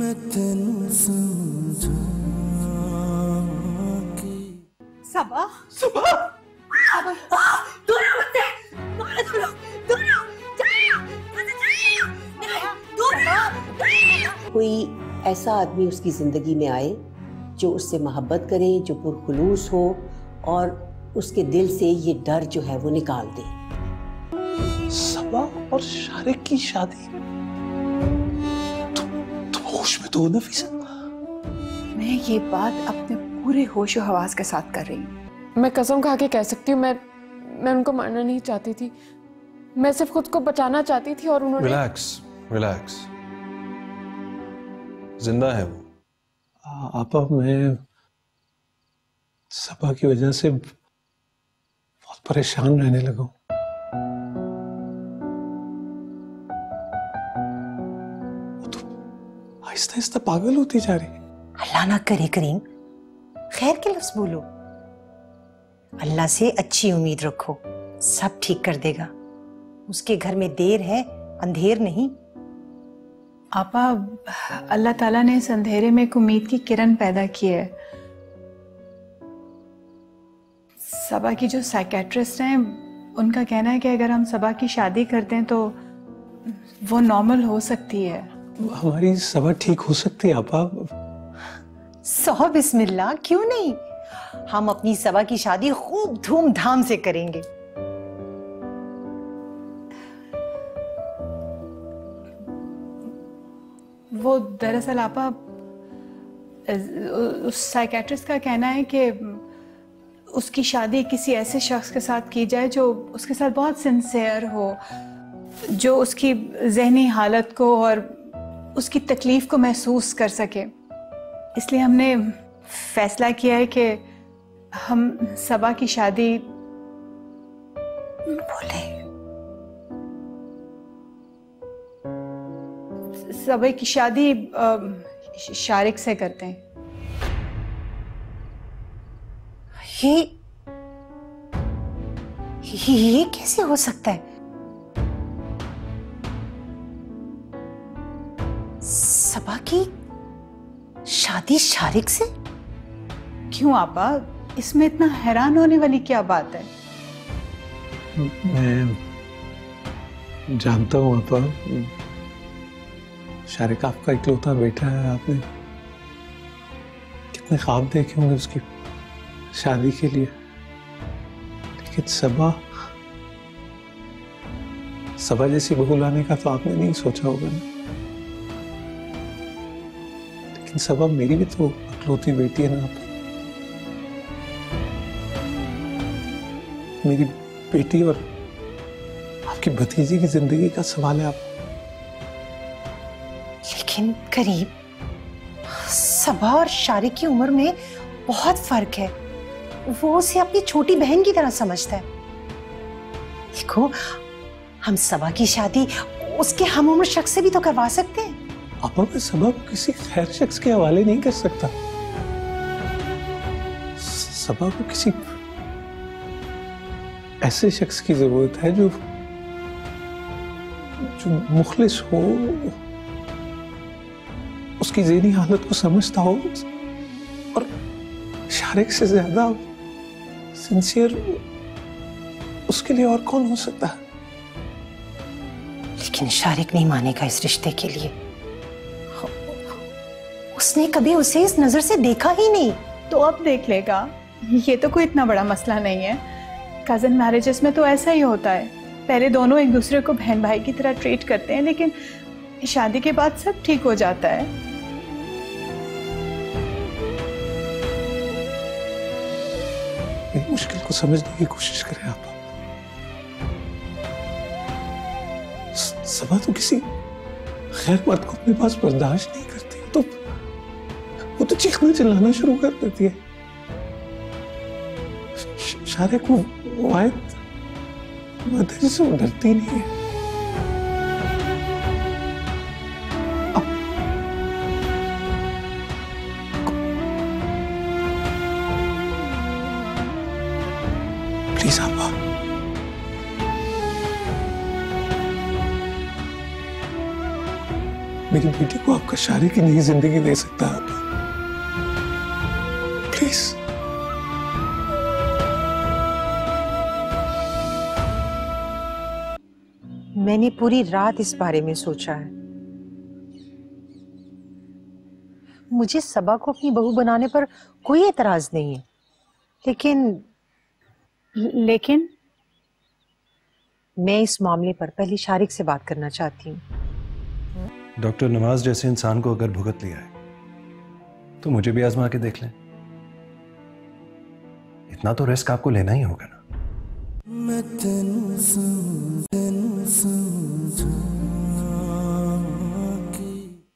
मैं तेनू समझा के सबा सुबह दूर मत दूर कोई ऐसा आदमी उसकी जिंदगी में आए जो उससे मोहब्बत करे, जो पुरखुलूस हो और उसके दिल से ये डर जो है वो निकाल दे। सबा और शारिक की शादी, तुम होश में तो हो नफीसा? मैं ये बात अपने पूरे होश और हवास के साथ कर रही हूँ। मैं कसम खा के कह सकती हूँ, मैं उनको मारना नहीं चाहती थी। मैं सिर्फ खुद को बचाना चाहती थी और उन्होंने। रिलैक्स, जिंदा है वो। आपा, मैं सबा की वजह से बहुत परेशान रहने लगा हूं। वो तो आहिस्ता आहिस्ता पागल होती जा रही है। अल्लाह ना करे करीम, खैर के लफ्ज बोलो। अल्लाह से अच्छी उम्मीद रखो, सब ठीक कर देगा। उसके घर में देर है, अंधेर नहीं। आपा, अल्लाह ताला ने इस अंधेरे में एक उम्मीद की किरण पैदा की है। सबा की जो साइकेट्रिस्ट हैं, उनका कहना है कि अगर हम सबा की शादी करते हैं तो वो नॉर्मल हो सकती है। हमारी सबा ठीक हो सकती है आपा। सौ बिस्मिल्लाह, क्यों नहीं। हम अपनी सबा की शादी खूब धूमधाम से करेंगे। वो दरअसल आपा, उस साइकेट्रिस्ट का कहना है कि उसकी शादी किसी ऐसे शख्स के साथ की जाए जो उसके साथ बहुत सिंसियर हो, जो उसकी जहनी हालत को और उसकी तकलीफ को महसूस कर सके। इसलिए हमने फैसला किया है कि हम सबा की शादी बोले सबा की शादी शारिक से करते हैं। ये कैसे हो सकता है? सबा की शादी शारिक से? क्यों आपा, इसमें इतना हैरान होने वाली क्या बात है? मैं जानता हूँ आपा, शारिक आपका इकलौता बेटा है। आपने कितने ख्वाब देखे होंगे उसकी शादी के लिए, लेकिन सबा जैसी बहू लाने का तो आपने नहीं सोचा होगा ना। लेकिन सबा मेरी भी तो इकलौती बेटी है ना आप। मेरी बेटी और आपकी भतीजी की जिंदगी का सवाल है आप। लेकिन करीब, सबा और शारिक की उम्र में बहुत फर्क है। वो उसे अपनी छोटी बहन की तरह समझता है। देखो, हम सबा की शादी उसके हम उम्र शख्स से भी तो करवा सकते हैं। आपा, मैं सबा को किसी खैर शख्स के हवाले नहीं कर सकता। सबा को किसी ऐसे शख्स की जरूरत है जो मुखलिस हो, उसकी ज़हनी हालत को समझता हो, और शारिक से ज्यादा सिंसियर उसके लिए और कौन हो सकता है? लेकिन शारिक नहीं मानेगा इस रिश्ते के लिए। उसने कभी उसे इस नजर से देखा ही नहीं। तो अब देख लेगा, ये तो कोई इतना बड़ा मसला नहीं है। कजन मैरिजेस में तो ऐसा ही होता है, पहले दोनों एक दूसरे को बहन भाई की तरह ट्रीट करते हैं, लेकिन शादी के बाद सब ठीक हो जाता है। मुश्किल को समझने की कोशिश करें आप। सबा तो किसी खैर बात को अपने पास बर्दाश्त नहीं करती, तो वो तो चीखना चिल्लाना शुरू कर देती है। शारिक को वायद से डरती नहीं है। प्लीज आपा, मेरी बेटी को आपका शादी की नई जिंदगी दे सकता है। प्लीज। मैंने पूरी रात इस बारे में सोचा है। मुझे सबा को अपनी बहू बनाने पर कोई एतराज नहीं है, लेकिन मैं इस मामले पर पहले शारिक से बात करना चाहती हूँ। डॉक्टर नवाज जैसे इंसान को अगर भुगत लिया है तो मुझे भी आजमा के देख लें। इतना तो रिस्क आपको लेना ही होगा ना। मैं तेनू समझा के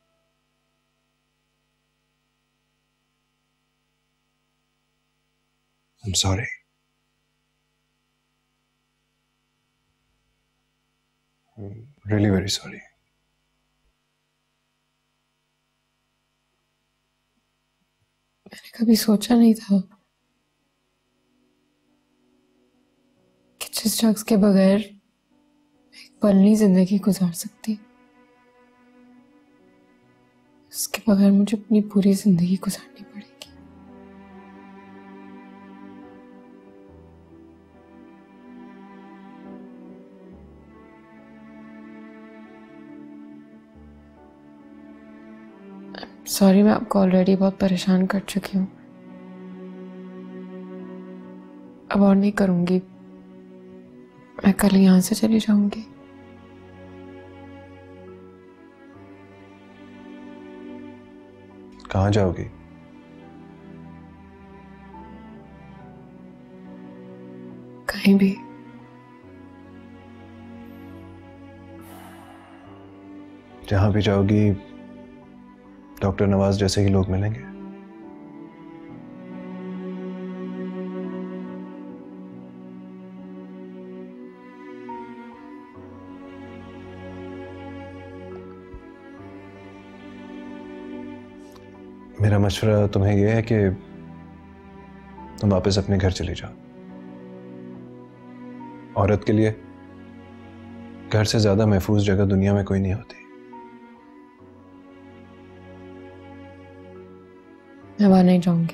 I'm sorry. I'm really very sorry. मैंने कभी सोचा नहीं था कि जिस शख्स के बगैर एक पल नहीं जिंदगी गुजार सकती, उसके बगैर मुझे अपनी पूरी जिंदगी गुजारनी पड़ेगी। सॉरी, मैं आपको ऑलरेडी बहुत परेशान कर चुकी हूँ। अब और नहीं करूंगी। मैं कल यहाँ से चली जाऊंगी। कहाँ जाओगी? कहीं भी। जहाँ भी जाओगी डॉक्टर नवाज जैसे ही लोग मिलेंगे। मेरा मशवरा तुम्हें यह है कि तुम वापस अपने घर चले जाओ। औरत के लिए घर से ज्यादा महफूज जगह दुनिया में कोई नहीं होती। मैं वहां नहीं जाऊंगी।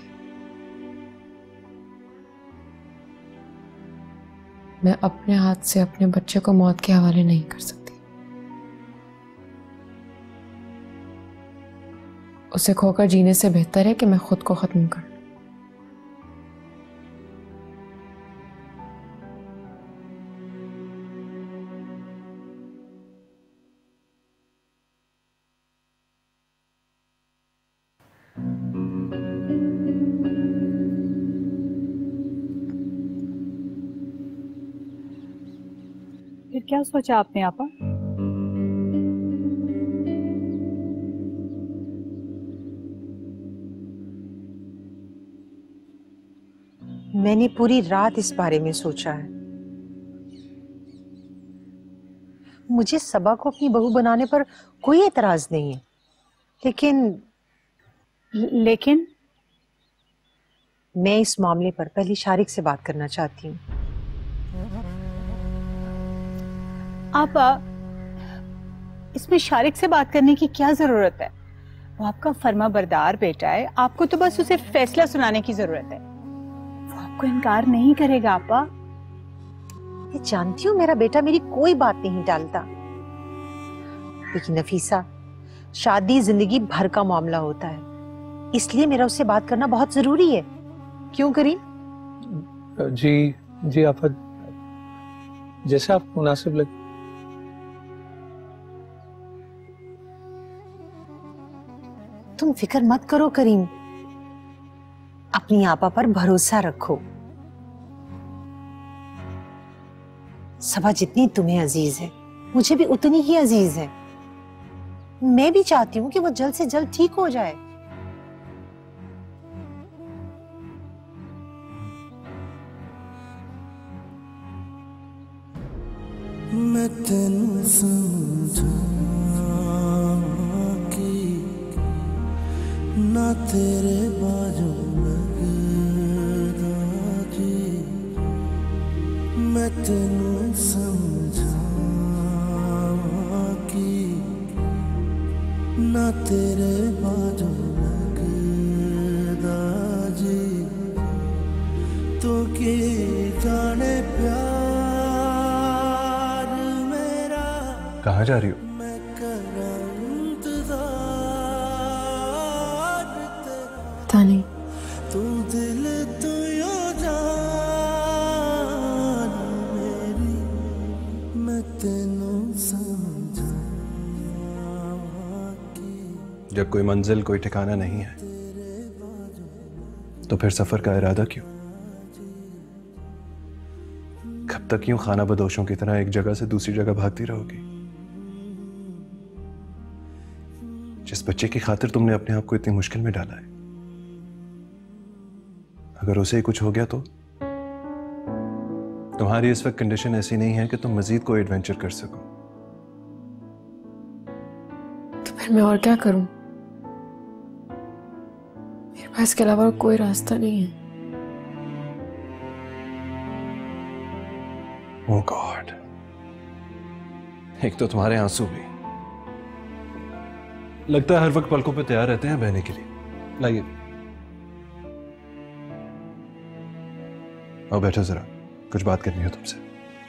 मैं अपने हाथ से अपने बच्चे को मौत के हवाले नहीं कर सकती। उसे खोकर जीने से बेहतर है कि मैं खुद को खत्म कर लूं। फिर क्या सोचा आपने आपा? मैंने पूरी रात इस बारे में सोचा है। मुझे सबा को अपनी बहू बनाने पर कोई एतराज नहीं है, लेकिन मैं इस मामले पर पहले शारिक से बात करना चाहती हूँ। आप इसमें शारिक से बात करने की क्या जरूरत है? वो आपका फर्मा बरदार बेटा है। आपको तो बस उसे फैसला सुनाने की जरूरत है। वो आपको इनकार नहीं करेगा आपा। मैं जानती हूँ मेरा बेटा मेरी कोई बात नहीं टालता, लेकिन नफीसा, शादी जिंदगी भर का मामला होता है, इसलिए मेरा उससे बात करना बहुत जरूरी है। क्यों करीम? जी आपा, जैसे आपको मुनासिब लगे। तुम फिक्र मत करो करीम, अपनी आपा पर भरोसा रखो। सबा जितनी तुम्हें अजीज है, मुझे भी उतनी ही अजीज है। मैं भी चाहती हूँ कि वो जल्द से जल्द ठीक हो जाए। मैं तेनू समझा के ना तेरे बाजू लगदा जी। मैं तेनू समझा के तेरे बाजू लगदा जी तू की जाने प्यार मेरा कहाँ जा रही हो? मैं करा इंतजार तेरा पता नहीं। तू दिल तू यो जान मेरी मैं तेनू समझा जब कोई मंजिल कोई ठिकाना नहीं है तो फिर सफर का इरादा क्यों? कब तक यूं खाना बदोशों की तरह एक जगह से दूसरी जगह भागती रहोगी? जिस बच्चे की खातिर तुमने अपने आप को इतनी मुश्किल में डाला है, अगर उसे ही कुछ हो गया तो? तुम्हारी इस वक्त कंडीशन ऐसी नहीं है कि तुम मजीद कोई एडवेंचर कर सको। तो फिर मैं और क्या करूं? मेरे पास इसके अलावा कोई रास्ता नहीं है। ओह गॉड, एक तो तुम्हारे आंसू भी लगता है हर वक्त पलकों पे तैयार रहते हैं बहने के लिए। लाइए और बैठो जरा, कुछ बात करनी है तुमसे,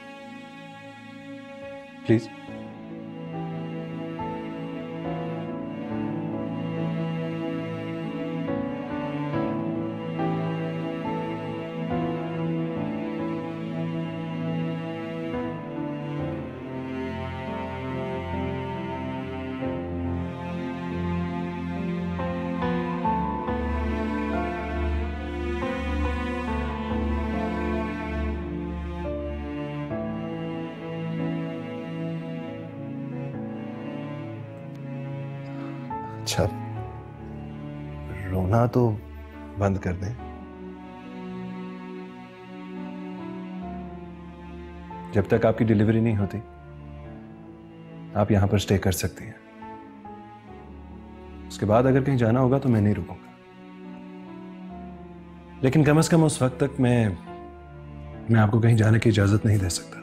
प्लीज। अच्छा, रोना तो बंद कर दें। जब तक आपकी डिलीवरी नहीं होती आप यहां पर स्टे कर सकती हैं। उसके बाद अगर कहीं जाना होगा तो मैं नहीं रुकूंगा, लेकिन कम से कम उस वक्त तक मैं आपको कहीं जाने की इजाजत नहीं दे सकता।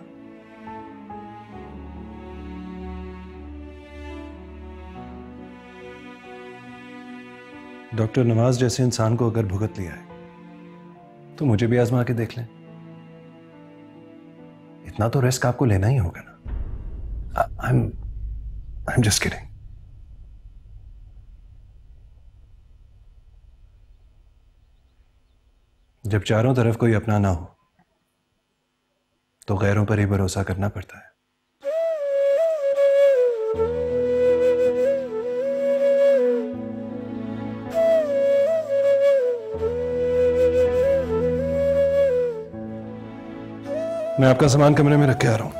डॉक्टर नवाज जैसे इंसान को अगर भुगत लिया है तो मुझे भी आजमा के देख लें। इतना तो रिस्क आपको लेना ही होगा ना। I'm just kidding. जब चारों तरफ कोई अपना ना हो तो गैरों पर ही भरोसा करना पड़ता है। मैं आपका सामान कमरे में रख के आ रहा हूं।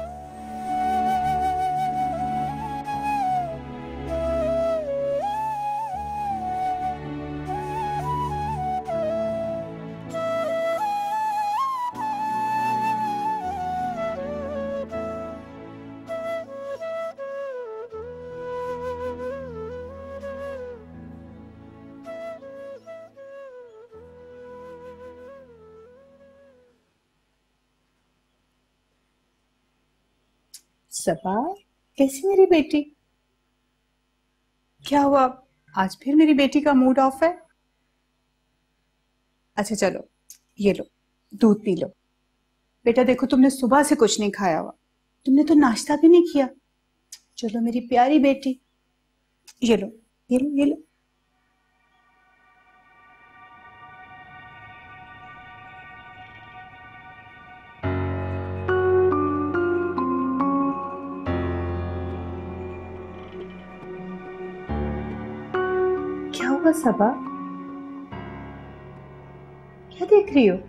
सबा, कैसी मेरी बेटी? क्या हुआ, आज फिर मेरी बेटी का मूड ऑफ है? अच्छा चलो, ये लो दूध पी लो। बेटा देखो, तुमने सुबह से कुछ नहीं खाया हुआ, तुमने तो नाश्ता भी नहीं किया। चलो मेरी प्यारी बेटी, ये लो ये लो ये लो। क्या हुआ सबा, क्या देख रही हो?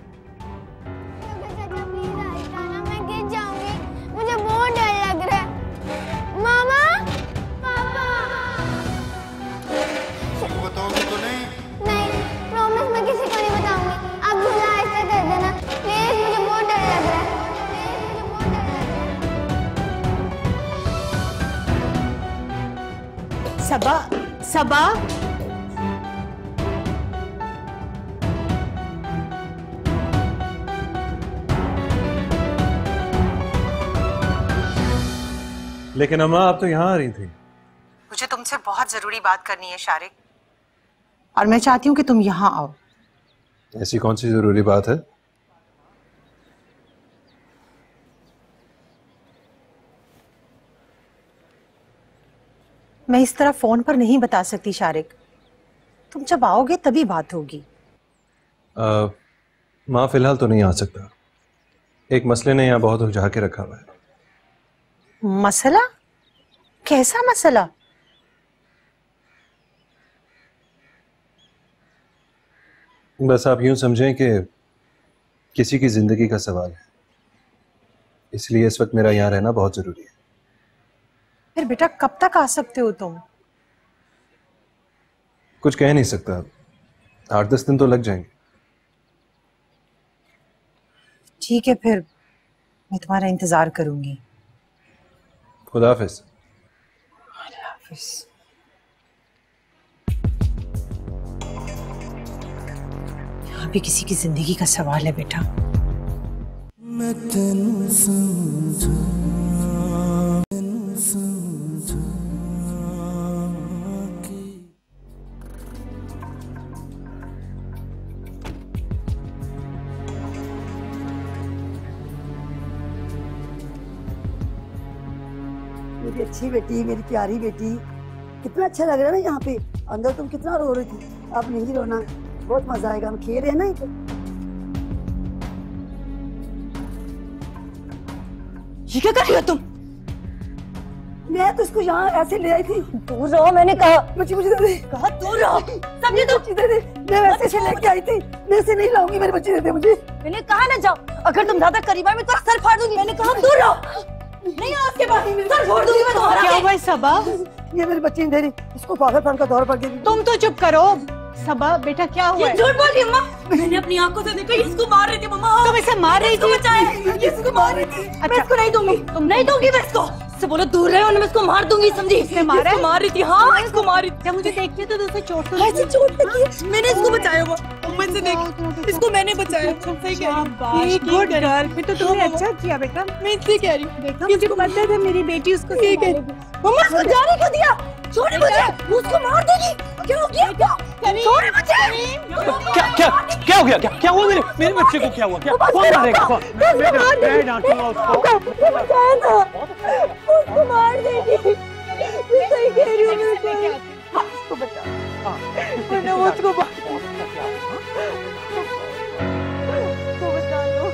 मैं गिर जाऊंगी, मुझे बहुत डर लग रहा है। मामा, पापा। सबको बताओगे तो नहीं? नहीं, प्रॉमिस मैं किसी को नहीं बताऊंगी। आप झूला ऐसे कर देना प्लीज, मुझे बहुत डर लग रहा है। सबा, सबा, लेकिन अम्मा आप तो यहां आ रही थी। मुझे तुमसे तुमसे बहुत जरूरी बात करनी है शारिक, और मैं चाहती हूँ कि तुम यहाँ आओ। ऐसी कौन सी जरूरी बात है? मैं इस तरह फोन पर नहीं बता सकती शारिक, तुम जब आओगे तभी बात होगी। माँ फिलहाल तो नहीं आ सकता, एक मसले ने यहाँ बहुत उलझा के रखा हुआ है। मसला? कैसा मसला? बस आप यूं समझें कि किसी की जिंदगी का सवाल है, इसलिए इस वक्त मेरा यहाँ रहना बहुत जरूरी है। फिर बेटा कब तक आ सकते हो तुम? कुछ कह नहीं सकता, 8-10 दिन तो लग जाएंगे। ठीक है, फिर मैं तुम्हारा इंतजार करूंगी। खुदा हाफिज। यहाँ भी किसी की जिंदगी का सवाल है बेटा। मैं तेनू समझा, तेनू समझा के मेरी अच्छी बेटी, मेरी प्यारी बेटी, कितना अच्छा लग रहा है ना यहाँ पे। अंदर तुम कितना रो रही थी, अब नहीं रोना, बहुत मजा आएगा, हम खेल रहे हैं ना। ये क्या कर रही हो तुम? मैं तो इसको यहाँ ऐसे ले आई थी। दूर रहो, मैंने कहा। मुझे कहा दूर रहो। सब ये तो दे दे, मैं वैसे ऐसे लेके आई थी, मैं ऐसे नहीं लाऊंगी, मेरे बच्चे दे दे मुझे। मैंने कहा ना जाओ, अगर तुम ज्यादा करीब आए मैं तुम्हारा सर फाड़ दूंगी। मैंने कहा दूर रहो, नहीं उसके बाद सर फोड़ दूंगी मैं तुम्हारा। क्या हुआ सबा? ये मेरी बच्ची नहीं दे रही, इसको पागलपन का दौर पड़ गया। तुम तो चुप करो। सबा बेटा क्या हुआ? ये झूठ बोल रही है अम्मा, मैंने अपनी आंखों से देखा, इसको मार रही थी मम्मा। तुम इसे मार रही थी? इसको मार रही थी। मैं इसको नहीं दूंगी, तुम नहीं दूंगी मैं इसको। इससे बोलो दूर रहे, मैं इसको मार दूंगी, समझी? इसने मारा? इसको मार रही थी, हाँ इसको मार रही थी। जब मुझे देखती है तो उसे चोट तो ऐसे चोट लगी है, मैंने इसको बचाया हुआ। मुझसे देख, इसको मैंने बचाया। सही कह रही है, गुड गर्ल। फिर तो तुमने अच्छा किया बेटा। मैं इसलिए कह रही हूँ। देखो मुझे पता था मेरी बेटी उसको ये कह रही मम्मा, इसको जाने क्यों दिया? छोड़े मुझे, वो उसको मार देगी। क्या हो गया? छोड़े मुझे। क्या हो गया? क्या हुआ मेरे बच्चे को? क्या हुआ? क्या कौन मारेगा? कौन? मैं डांटूंगा उसको। उसको मार देगी। मैं सही कह रही हूँ, उसको बचा। मैंने उसको बचा लो।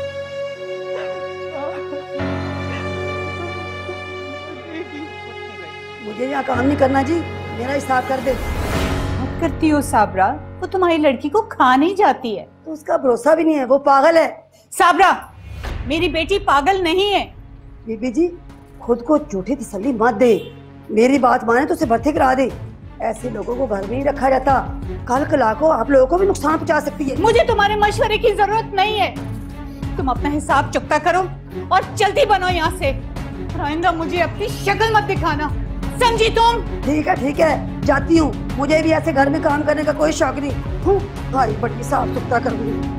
मुझे यहाँ काम नहीं करना जी, मेरा हिसाब कर दे। बात करती हो साबरा, वो तुम्हारी लड़की को खा नहीं जाती है। तो उसका भरोसा भी नहीं है, वो पागल है। साबरा, मेरी बेटी पागल नहीं है। बीबी जी, खुद को झूठी तसल्ली मत दे, मेरी बात माने तो उसे भर्ती करा दे। ऐसे लोगों को घर में ही रखा जाता, कल कला को आप लोगों को भी नुकसान पहुंचा सकती है। मुझे तुम्हारे मशवरे की जरूरत नहीं है, तुम अपना हिसाब चुकता करो और जल्दी बनो यहाँ से। आइंदा मुझे अपनी शक्ल मत दिखाना, समझी तुम? ठीक है, जाती हूँ। मुझे भी ऐसे घर में काम करने का कोई शौक नहीं हूँ। भाई बड़ी साफ सुथरा करूंगी।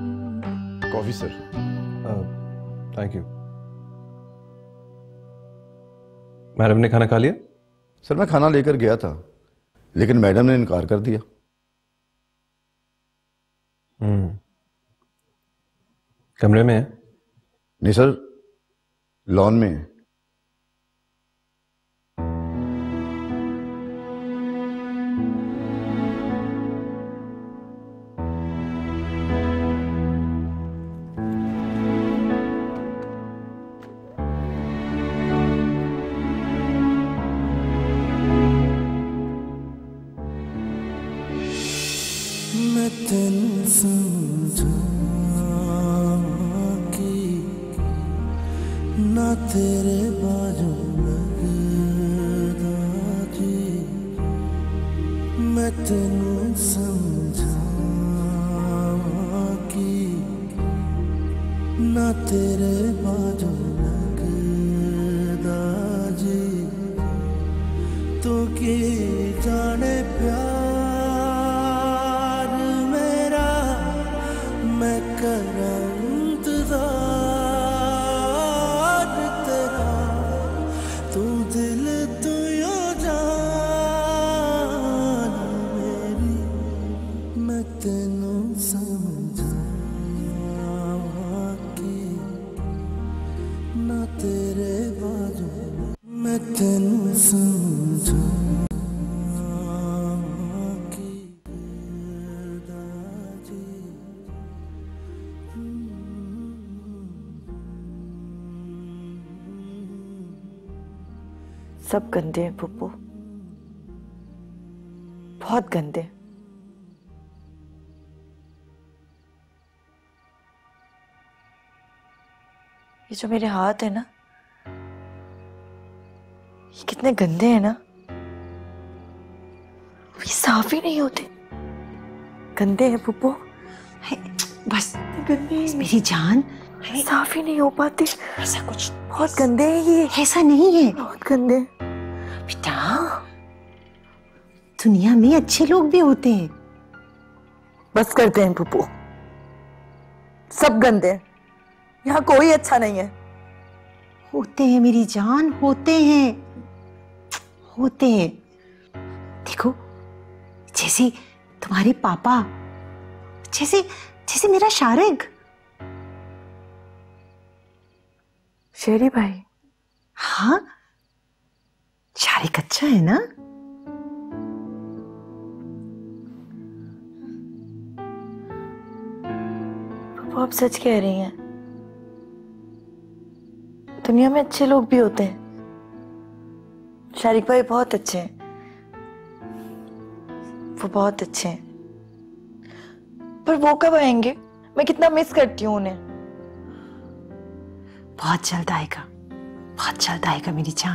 Coffee sir. Thank you. Madam ने खाना खा लिया? सर मैं खाना लेकर गया था, लेकिन मैडम ने इनकार कर दिया। कमरे में है? नहीं सर, लॉन में है। मैं तेनू समझा कि ना तेरे बाजू लगदा जी, मैं तेनू समझा कि ना तेरे बाजू लगदा जी, तू की जाने प्यार मैं करा इंतजार तेरा, तू दिल तू यो जान मेरी, मैं तेनू समझा कि ना तेरे बाजू, मैं तेनू समझा। सब गंदे हैं पुप्पो, बहुत गंदे। ये जो मेरे हाथ है ना, ये कितने गंदे हैं ना, ये साफ ही नहीं होते, गंदे हैं पुप्पो। बस गंदे हैं मेरी जान, साफ ही नहीं हो पाते। ऐसा कुछ बहुत गंदे हैं ये, ऐसा नहीं है बहुत गंदे। बेटा, दुनिया में अच्छे लोग भी होते हैं। बस करते हैं पुप्पो, सब गंदे हैं, यहाँ कोई अच्छा नहीं है। होते हैं मेरी जान, होते हैं, होते हैं। देखो, जैसे तुम्हारे पापा, जैसे जैसे मेरा शारिक। शेरी भाई? हाँ, शारिक अच्छा है ना? पापा आप सच कह रही हैं, दुनिया में अच्छे लोग भी होते हैं। शारिक भाई बहुत अच्छे हैं, वो बहुत अच्छे हैं। पर वो कब आएंगे? मैं कितना मिस करती हूँ उन्हें। बहुत जल्द आएगा, बहुत जल्द आएगा मेरी जान।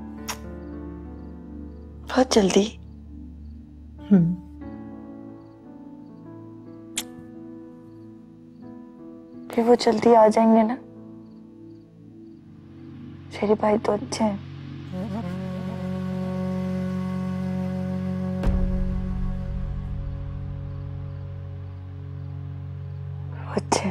बहुत जल्दी? फिर वो जल्दी आ जाएंगे ना? शेरी भाई तो अच्छे हैं। अच्छे।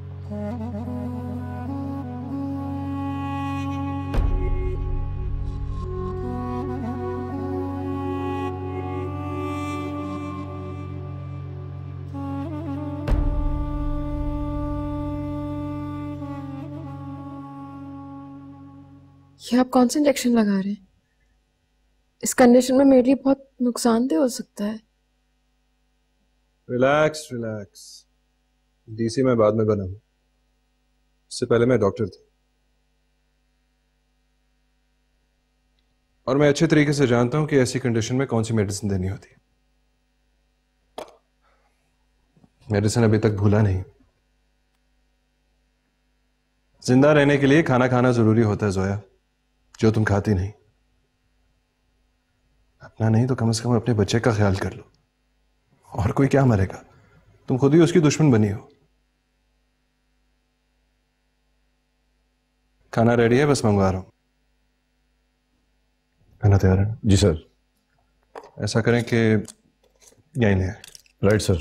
ये आप कौन सा इंजेक्शन लगा रहे हैं? इस कंडीशन में मेरे लिए बहुत नुकसानदेह हो सकता है। रिलैक्स रिलैक्स, डीसी मैं बाद में बना हूं, इससे पहले मैं डॉक्टर था और मैं अच्छे तरीके से जानता हूं कि ऐसी कंडीशन में कौन सी मेडिसिन देनी होती है। मेडिसिन अभी तक भूला नहीं। जिंदा रहने के लिए खाना खाना जरूरी होता है जोया, जो तुम खाती नहीं। अपना नहीं तो कम से कम अपने बच्चे का ख्याल कर लो। और कोई क्या मरेगा, तुम खुद ही उसकी दुश्मन बनी हो। खाना रेडी है, बस मंगवा रहा हूं। खाना तैयार है? जी सर। ऐसा करें कि यहीं ले आए। Right sir.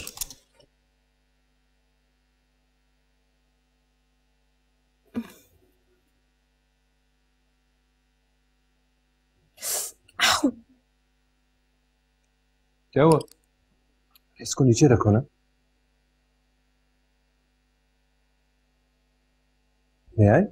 क्या हुआ? इसको नीचे रखो ना। ले आए?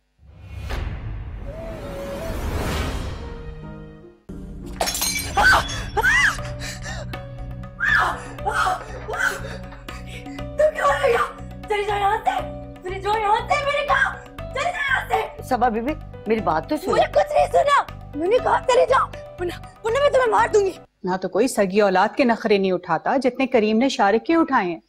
सबा बीबी मेरी बात तो सुनो। मुझे कुछ नहीं सुना। मैंने कहा चले जाओ वरना मैं तुम्हें मार दूंगी। ना तो कोई सगी औलाद के नखरे नहीं उठाता जितने करीम ने शारिक के उठाए हैं।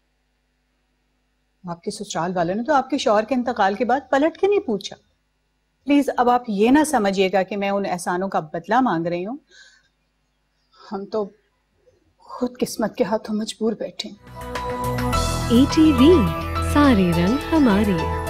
आपके ससुराल वालों ने तो आपके शौहर के इंतकाल के बाद पलट के नहीं पूछा। प्लीज अब आप ये ना समझिएगा कि मैं उन एहसानों का बदला मांग रही हूँ। हम तो खुद किस्मत के हाथों मजबूर बैठे हैं। ATV सारे रंग हमारे।